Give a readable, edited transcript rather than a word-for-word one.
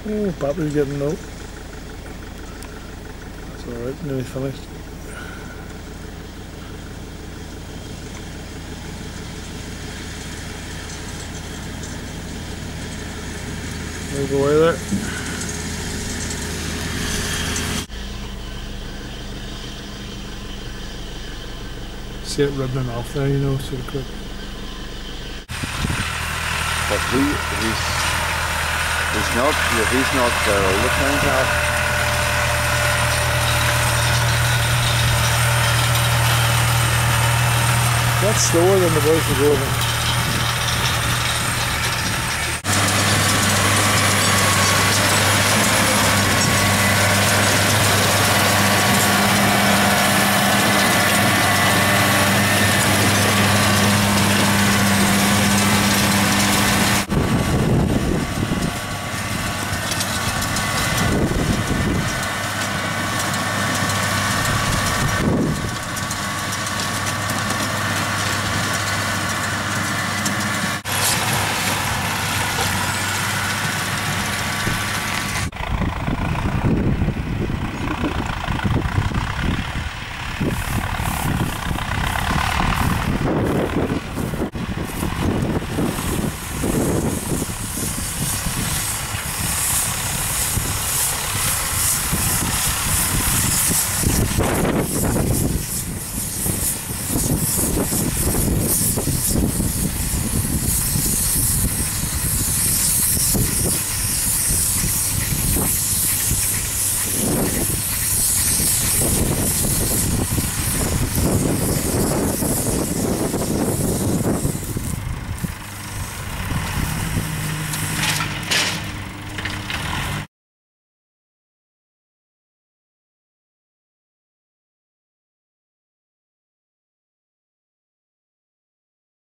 Oh, battery's getting low. That's alright, nearly finished. Move away there. See it ribbing off there, you know, sort of quick. But he's not there all the time, Cal. That's slower than the boys were going.